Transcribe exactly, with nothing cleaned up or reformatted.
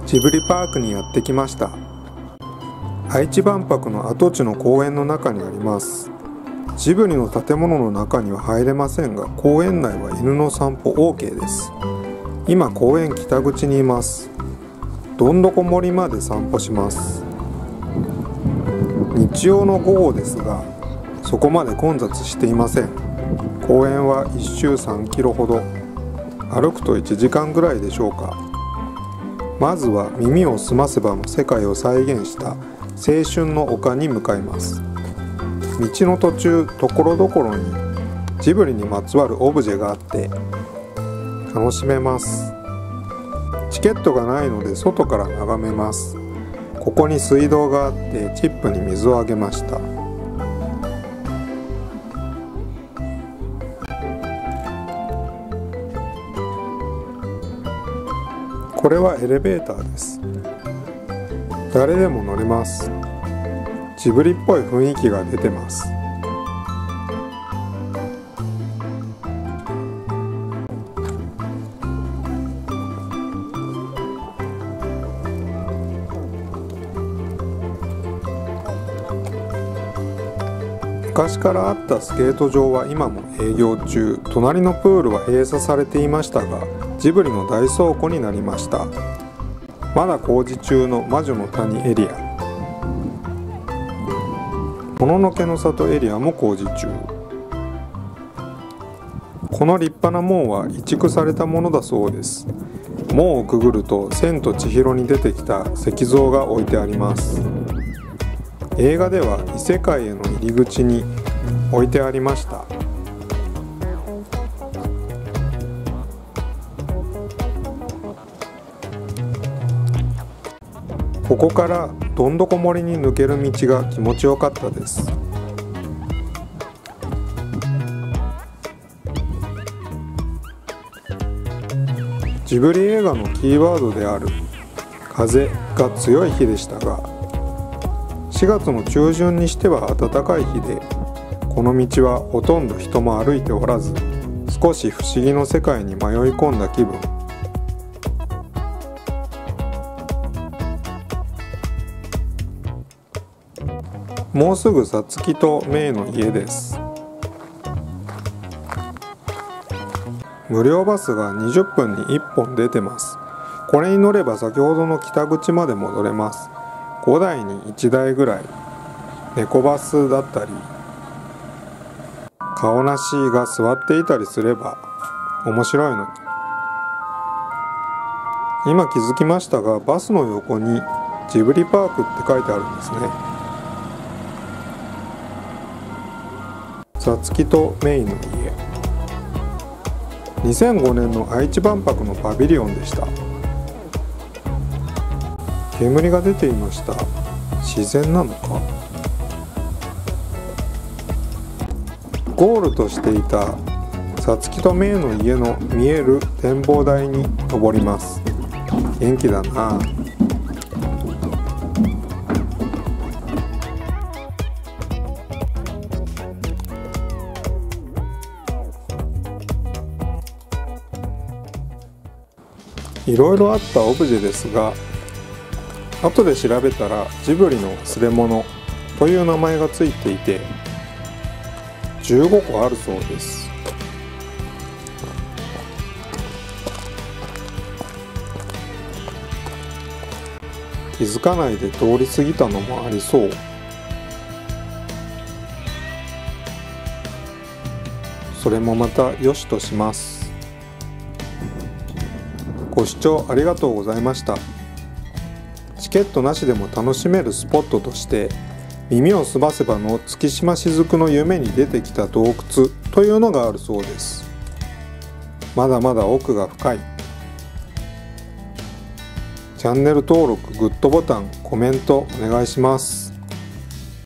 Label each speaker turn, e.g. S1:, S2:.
S1: ジブリパークにやってきました。愛知万博の跡地の公園の中にあります。ジブリの建物の中には入れませんが、公園内は犬の散歩 オーケー です。今公園北口にいます。どんどこ森まで散歩します。日曜の午後ですが、そこまで混雑していません。公園はいっ周さんキロほど、歩くといちじかんぐらいでしょうか。まずは耳をすませばの世界を再現した青春の丘に向かいます。道の途中、ところどころにジブリにまつわるオブジェがあって楽しめます。チケットがないので外から眺めます。ここに水道があってチップに水をあげました。これはエレベーターです。誰でも乗れます。ジブリっぽい雰囲気が出てます。昔からあったスケート場は今も営業中。隣のプールは閉鎖されていましたが、ジブリの大倉庫になりました。まだ工事中の魔女の谷エリア、もののけの里エリアも工事中。この立派な門は移築されたものだそうです。門をくぐると千と千尋に出てきた石像が置いてあります。映画では異世界への入り口に置いてありました。ここからどんどこ森に抜ける道が気持ちよかったです。ジブリ映画のキーワードである風が強い日でしたが、しがつの中旬にしては暖かい日で、この道はほとんど人も歩いておらず、少し不思議の世界に迷い込んだ気分。もうすぐさつきとメイの家です。無料バスがにじゅっぷんにいっぽん出てます。これに乗れば先ほどの北口まで戻れます。ごだいにいちだいぐらい。猫バスだったり、顔なしが座っていたりすれば面白いのに。今気づきましたが、バスの横にジブリパークって書いてあるんですね。さつきとメイの家。にせんごねんの愛知万博のパビリオンでした。煙が出ていました。自然なのか。ゴールとしていたさつきとメイの家の見える展望台に登ります。元気だな。いろいろあったオブジェですが、後で調べたらジブリの忘れ物という名前がついていてじゅうごこあるそうです。気づかないで通り過ぎたのもありそう。それもまた良しとします。ご視聴ありがとうございました。チケットなしでも楽しめるスポットとして耳をすませばの月島雫の夢に出てきた洞窟というのがあるそうです。まだまだ奥が深い。チャンネル登録、グッドボタン、コメントお願いします。